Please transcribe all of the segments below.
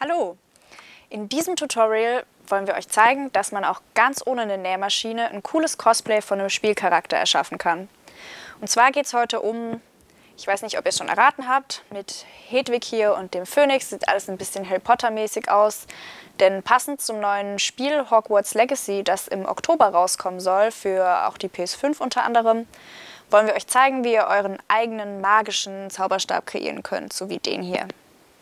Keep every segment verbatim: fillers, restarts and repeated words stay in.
Hallo! In diesem Tutorial wollen wir euch zeigen, dass man auch ganz ohne eine Nähmaschine ein cooles Cosplay von einem Spielcharakter erschaffen kann. Und zwar geht es heute um, ich weiß nicht, ob ihr es schon erraten habt, mit Hedwig hier und dem Phönix sieht alles ein bisschen Harry Potter-mäßig aus. Denn passend zum neuen Spiel Hogwarts Legacy, das im Oktober rauskommen soll, für auch die P S fünf unter anderem, wollen wir euch zeigen, wie ihr euren eigenen magischen Zauberstab kreieren könnt, so wie den hier.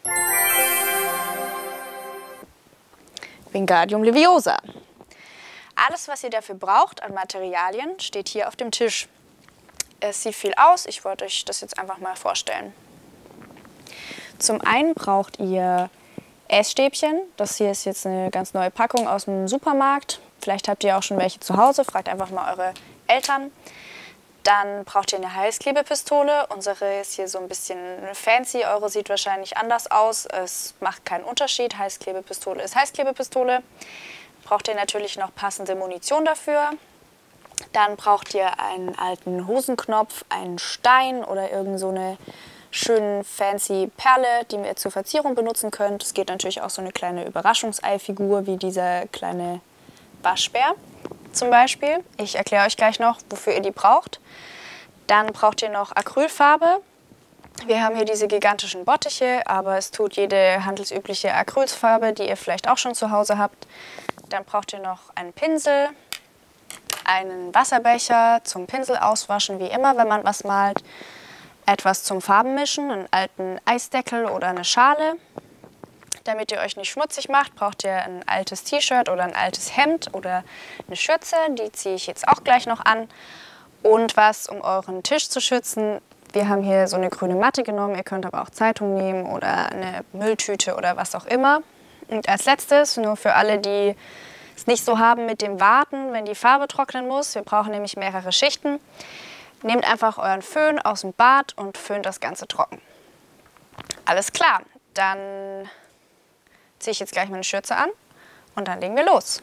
Wingardium Leviosa. Alles, was ihr dafür braucht an Materialien, steht hier auf dem Tisch. Es sieht viel aus, ich wollte euch das jetzt einfach mal vorstellen. Zum einen braucht ihr Essstäbchen. Das hier ist jetzt eine ganz neue Packung aus dem Supermarkt. Vielleicht habt ihr auch schon welche zu Hause, fragt einfach mal eure Eltern. Dann braucht ihr eine Heißklebepistole. Unsere ist hier so ein bisschen fancy, eure sieht wahrscheinlich anders aus. Es macht keinen Unterschied, Heißklebepistole ist Heißklebepistole. Braucht ihr natürlich noch passende Munition dafür. Dann braucht ihr einen alten Hosenknopf, einen Stein oder irgend so eine schöne fancy Perle, die ihr zur Verzierung benutzen könnt. Es geht natürlich auch so eine kleine Überraschungseifigur wie dieser kleine Waschbär zum Beispiel. Ich erkläre euch gleich noch, wofür ihr die braucht. Dann braucht ihr noch Acrylfarbe. Wir haben hier diese gigantischen Bottiche, aber es tut jede handelsübliche Acrylfarbe, die ihr vielleicht auch schon zu Hause habt. Dann braucht ihr noch einen Pinsel, einen Wasserbecher zum Pinsel auswaschen, wie immer, wenn man was malt. Etwas zum Farbenmischen, einen alten Eisdeckel oder eine Schale. Damit ihr euch nicht schmutzig macht, braucht ihr ein altes T-Shirt oder ein altes Hemd oder eine Schürze. Die ziehe ich jetzt auch gleich noch an. Und was, um euren Tisch zu schützen. Wir haben hier so eine grüne Matte genommen. Ihr könnt aber auch Zeitung nehmen oder eine Mülltüte oder was auch immer. Und als letztes, nur für alle, die es nicht so haben mit dem Warten, wenn die Farbe trocknen muss. Wir brauchen nämlich mehrere Schichten. Nehmt einfach euren Föhn aus dem Bad und föhnt das Ganze trocken. Alles klar, dann ziehe ich jetzt gleich meine Schürze an und dann legen wir los.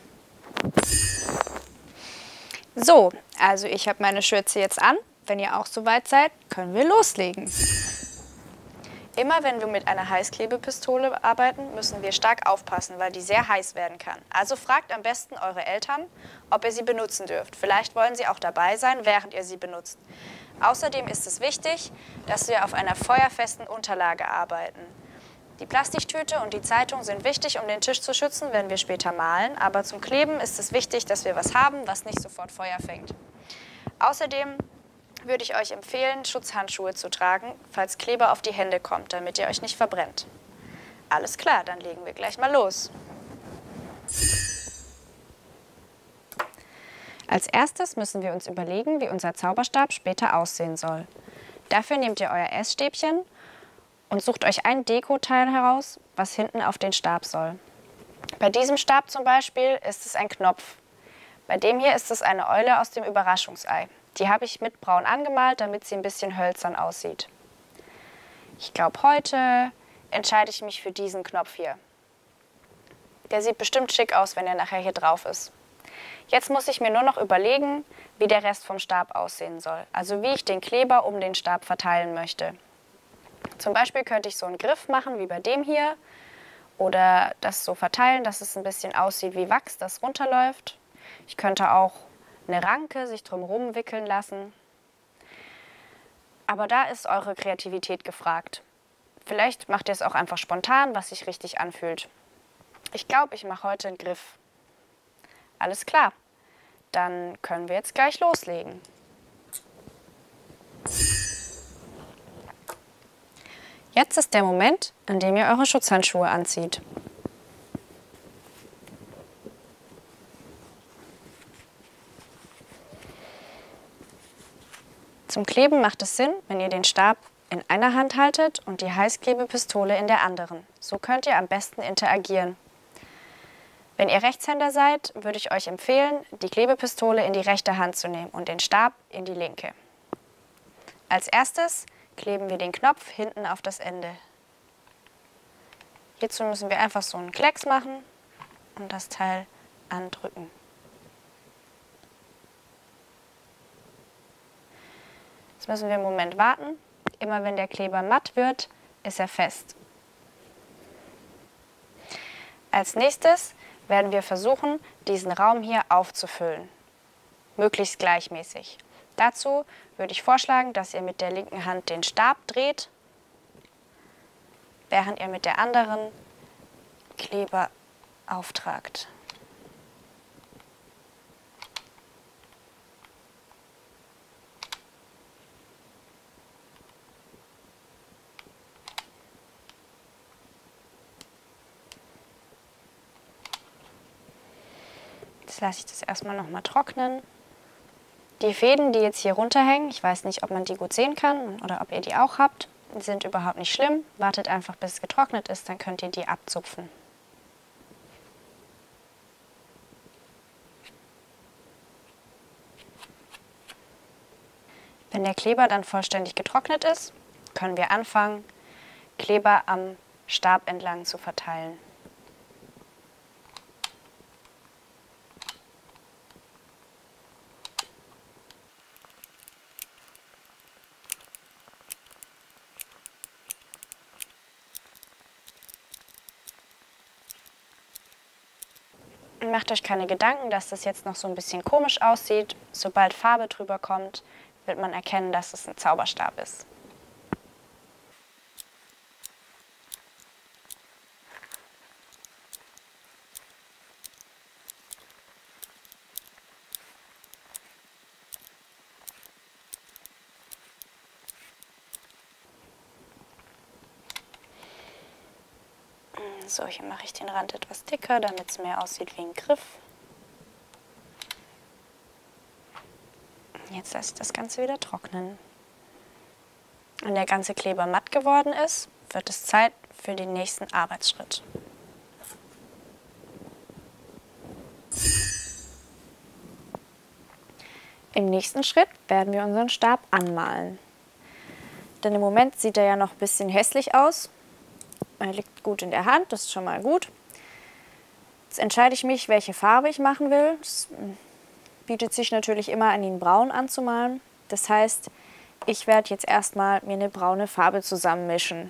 So, also ich habe meine Schürze jetzt an. Wenn ihr auch soweit seid, können wir loslegen. Immer wenn wir mit einer Heißklebepistole arbeiten, müssen wir stark aufpassen, weil die sehr heiß werden kann. Also fragt am besten eure Eltern, ob ihr sie benutzen dürft. Vielleicht wollen sie auch dabei sein, während ihr sie benutzt. Außerdem ist es wichtig, dass wir auf einer feuerfesten Unterlage arbeiten. Die Plastiktüte und die Zeitung sind wichtig, um den Tisch zu schützen, wenn wir später malen. Aber zum Kleben ist es wichtig, dass wir was haben, was nicht sofort Feuer fängt. Außerdem würde ich euch empfehlen, Schutzhandschuhe zu tragen, falls Kleber auf die Hände kommt, damit ihr euch nicht verbrennt. Alles klar, dann legen wir gleich mal los. Als erstes müssen wir uns überlegen, wie unser Zauberstab später aussehen soll. Dafür nehmt ihr euer Essstäbchen und sucht euch ein Dekoteil heraus, was hinten auf den Stab soll. Bei diesem Stab zum Beispiel ist es ein Knopf. Bei dem hier ist es eine Eule aus dem Überraschungsei. Die habe ich mit braun angemalt, damit sie ein bisschen hölzern aussieht. Ich glaube, heute entscheide ich mich für diesen Knopf hier. Der sieht bestimmt schick aus, wenn er nachher hier drauf ist. Jetzt muss ich mir nur noch überlegen, wie der Rest vom Stab aussehen soll. Also wie ich den Kleber um den Stab verteilen möchte. Zum Beispiel könnte ich so einen Griff machen, wie bei dem hier. Oder das so verteilen, dass es ein bisschen aussieht wie Wachs, das runterläuft. Ich könnte auch eine Ranke sich drumherum wickeln lassen. Aber da ist eure Kreativität gefragt. Vielleicht macht ihr es auch einfach spontan, was sich richtig anfühlt. Ich glaube, ich mache heute einen Griff. Alles klar, dann können wir jetzt gleich loslegen. Jetzt ist der Moment, an dem ihr eure Schutzhandschuhe anzieht. Zum Kleben macht es Sinn, wenn ihr den Stab in einer Hand haltet und die Heißklebepistole in der anderen. So könnt ihr am besten interagieren. Wenn ihr Rechtshänder seid, würde ich euch empfehlen, die Klebepistole in die rechte Hand zu nehmen und den Stab in die linke. Als erstes kleben wir den Knopf hinten auf das Ende. Hierzu müssen wir einfach so einen Klecks machen und das Teil andrücken. Jetzt müssen wir einen Moment warten. Immer wenn der Kleber matt wird, ist er fest. Als nächstes werden wir versuchen, diesen Raum hier aufzufüllen, möglichst gleichmäßig. Dazu würde ich vorschlagen, dass ihr mit der linken Hand den Stab dreht, während ihr mit der anderen Kleber auftragt. Jetzt lasse ich das erstmal noch mal trocknen. Die Fäden, die jetzt hier runterhängen, ich weiß nicht, ob man die gut sehen kann oder ob ihr die auch habt, sind überhaupt nicht schlimm. Wartet einfach, bis es getrocknet ist, dann könnt ihr die abzupfen. Wenn der Kleber dann vollständig getrocknet ist, können wir anfangen, Kleber am Stab entlang zu verteilen. Macht euch keine Gedanken, dass das jetzt noch so ein bisschen komisch aussieht. Sobald Farbe drüber kommt, wird man erkennen, dass es ein Zauberstab ist. So, hier mache ich den Rand etwas dicker, damit es mehr aussieht wie ein Griff. Jetzt lasse ich das Ganze wieder trocknen. Wenn der ganze Kleber matt geworden ist, wird es Zeit für den nächsten Arbeitsschritt. Im nächsten Schritt werden wir unseren Stab anmalen. Denn im Moment sieht er ja noch ein bisschen hässlich aus. Er liegt gut in der Hand, das ist schon mal gut. Jetzt entscheide ich mich, welche Farbe ich machen will. Es bietet sich natürlich immer an, ihn braun anzumalen. Das heißt, ich werde jetzt erstmal mir eine braune Farbe zusammenmischen.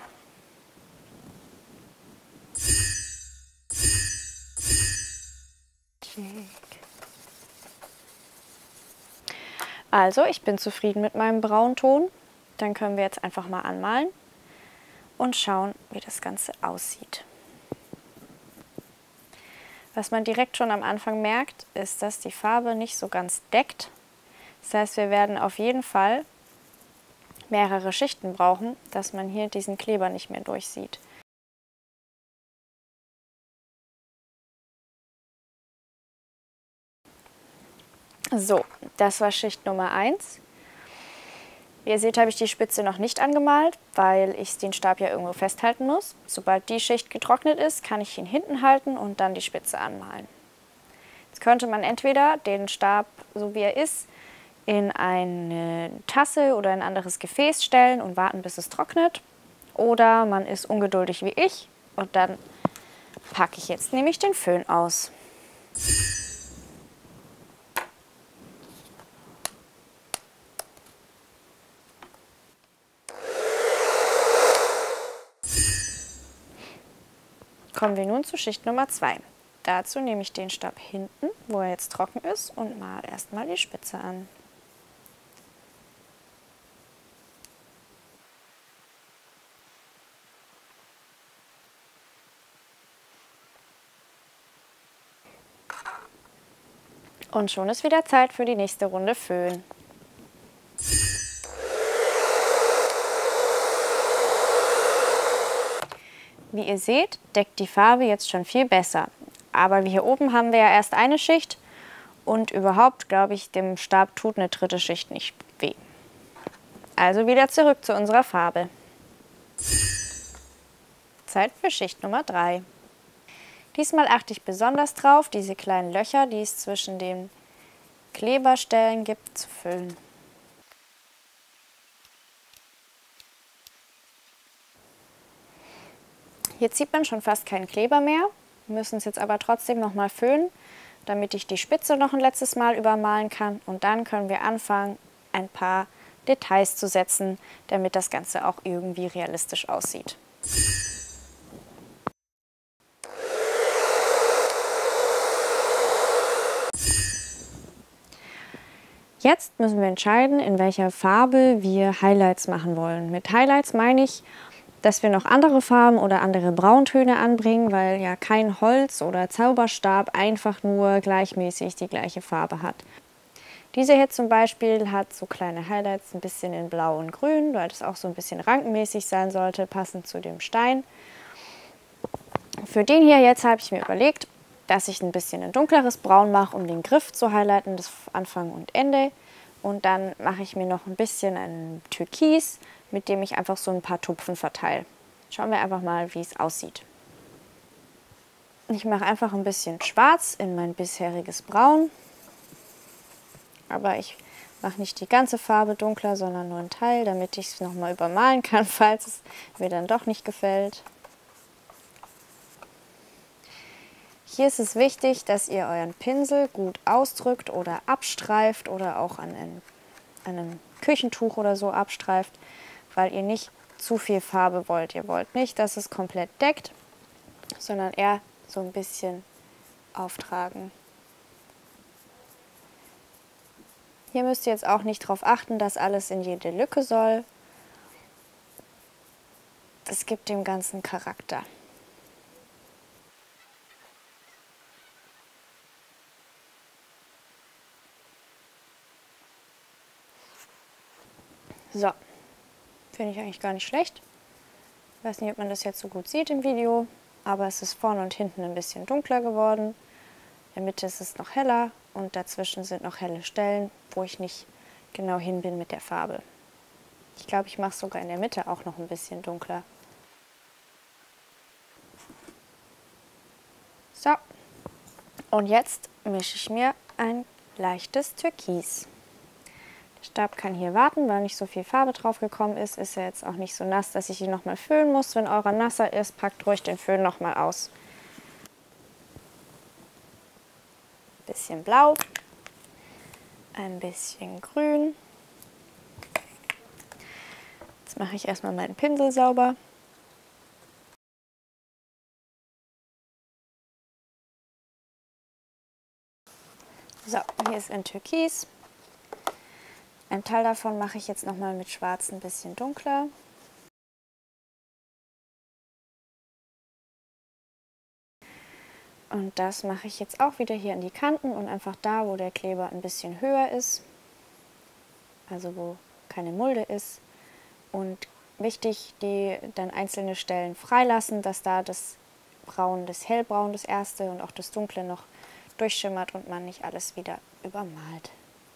Also, ich bin zufrieden mit meinem Braunton. Dann können wir jetzt einfach mal anmalen und schauen, wie das Ganze aussieht. Was man direkt schon am Anfang merkt, ist, dass die Farbe nicht so ganz deckt. Das heißt, wir werden auf jeden Fall mehrere Schichten brauchen, dass man hier diesen Kleber nicht mehr durchsieht. So, das war Schicht Nummer eins. Wie ihr seht, habe ich die Spitze noch nicht angemalt, weil ich den Stab ja irgendwo festhalten muss. Sobald die Schicht getrocknet ist, kann ich ihn hinten halten und dann die Spitze anmalen. Jetzt könnte man entweder den Stab, so wie er ist, in eine Tasse oder ein anderes Gefäß stellen und warten, bis es trocknet. Oder man ist ungeduldig wie ich und dann packe ich jetzt nämlich den Föhn aus. Kommen wir nun zu Schicht Nummer zwei. Dazu nehme ich den Stab hinten, wo er jetzt trocken ist, und male erstmal die Spitze an. Und schon ist wieder Zeit für die nächste Runde Föhn. Wie ihr seht, deckt die Farbe jetzt schon viel besser. Aber hier oben haben wir ja erst eine Schicht und überhaupt, glaube ich, dem Stab tut eine dritte Schicht nicht weh. Also wieder zurück zu unserer Farbe. Zeit für Schicht Nummer drei. Diesmal achte ich besonders drauf, diese kleinen Löcher, die es zwischen den Kleberstellen gibt, zu füllen. Jetzt sieht man schon fast keinen Kleber mehr. Wir müssen es jetzt aber trotzdem noch mal föhnen, damit ich die Spitze noch ein letztes Mal übermalen kann. Und dann können wir anfangen, ein paar Details zu setzen, damit das Ganze auch irgendwie realistisch aussieht. Jetzt müssen wir entscheiden, in welcher Farbe wir Highlights machen wollen. Mit Highlights meine ich, dass wir noch andere Farben oder andere Brauntöne anbringen, weil ja kein Holz oder Zauberstab einfach nur gleichmäßig die gleiche Farbe hat. Diese hier zum Beispiel hat so kleine Highlights, ein bisschen in Blau und Grün, weil das auch so ein bisschen rankenmäßig sein sollte, passend zu dem Stein. Für den hier jetzt habe ich mir überlegt, dass ich ein bisschen ein dunkleres Braun mache, um den Griff zu highlighten, das Anfang und Ende. Und dann mache ich mir noch ein bisschen ein Türkis, mit dem ich einfach so ein paar Tupfen verteile. Schauen wir einfach mal, wie es aussieht. Ich mache einfach ein bisschen Schwarz in mein bisheriges Braun. Aber ich mache nicht die ganze Farbe dunkler, sondern nur einen Teil, damit ich es nochmal übermalen kann, falls es mir dann doch nicht gefällt. Hier ist es wichtig, dass ihr euren Pinsel gut ausdrückt oder abstreift oder auch an einem, an einem Küchentuch oder so abstreift, weil ihr nicht zu viel Farbe wollt. Ihr wollt nicht, dass es komplett deckt, sondern eher so ein bisschen auftragen. Hier müsst ihr jetzt auch nicht darauf achten, dass alles in jede Lücke soll. Das gibt dem Ganzen Charakter. So, finde ich eigentlich gar nicht schlecht. Ich weiß nicht, ob man das jetzt so gut sieht im Video, aber es ist vorne und hinten ein bisschen dunkler geworden. In der Mitte ist es noch heller und dazwischen sind noch helle Stellen, wo ich nicht genau hin bin mit der Farbe. Ich glaube, ich mache es sogar in der Mitte auch noch ein bisschen dunkler. So, und jetzt mische ich mir ein leichtes Türkis. Der Stab kann hier warten, weil nicht so viel Farbe drauf gekommen ist. Ist ja jetzt auch nicht so nass, dass ich ihn nochmal föhnen muss. Wenn eurer nasser ist, packt ruhig den Föhn nochmal aus. Bisschen blau, ein bisschen grün. Jetzt mache ich erstmal meinen Pinsel sauber. So, hier ist ein Türkis. Ein Teil davon mache ich jetzt nochmal mit Schwarz ein bisschen dunkler. Und das mache ich jetzt auch wieder hier an die Kanten und einfach da, wo der Kleber ein bisschen höher ist, also wo keine Mulde ist. Und wichtig, die dann einzelne Stellen freilassen, dass da das Braun, das Hellbraun, das erste und auch das Dunkle noch durchschimmert und man nicht alles wieder übermalt.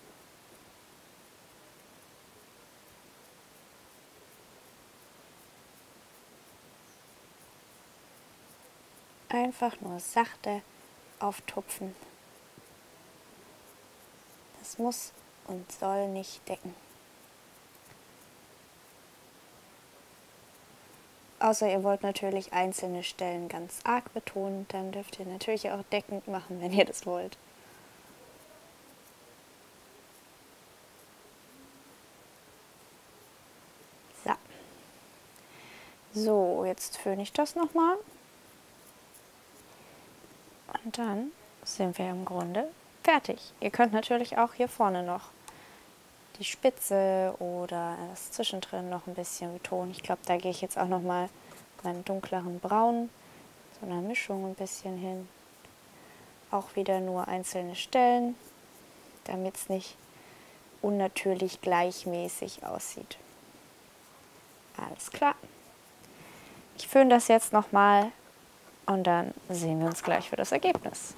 Einfach nur sachte auftupfen. Das muss und soll nicht decken. Außer ihr wollt natürlich einzelne Stellen ganz arg betonen, dann dürft ihr natürlich auch deckend machen, wenn ihr das wollt. So, so jetzt föhne ich das nochmal. Und dann sind wir im Grunde fertig. Ihr könnt natürlich auch hier vorne noch die Spitze oder das zwischendrin noch ein bisschen betonen. Ich glaube, da gehe ich jetzt auch noch mal meinen dunkleren Braun, so einer Mischung ein bisschen hin. Auch wieder nur einzelne Stellen, damit es nicht unnatürlich gleichmäßig aussieht. Alles klar. Ich föhne das jetzt noch mal. Und dann sehen wir uns gleich für das Ergebnis.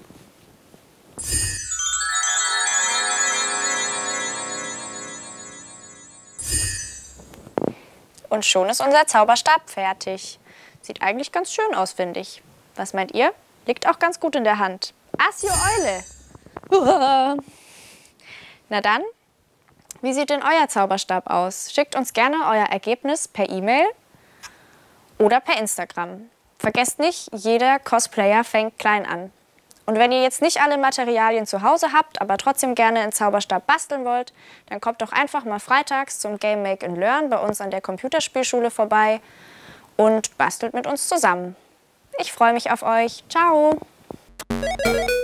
Und schon ist unser Zauberstab fertig. Sieht eigentlich ganz schön aus, finde ich. Was meint ihr? Liegt auch ganz gut in der Hand. Asio Eule! Uah. Na dann, wie sieht denn euer Zauberstab aus? Schickt uns gerne euer Ergebnis per E-Mail oder per Instagram. Vergesst nicht, jeder Cosplayer fängt klein an. Und wenn ihr jetzt nicht alle Materialien zu Hause habt, aber trotzdem gerne einen Zauberstab basteln wollt, dann kommt doch einfach mal freitags zum Game Make and Learn bei uns an der Computerspielschule vorbei und bastelt mit uns zusammen. Ich freue mich auf euch. Ciao!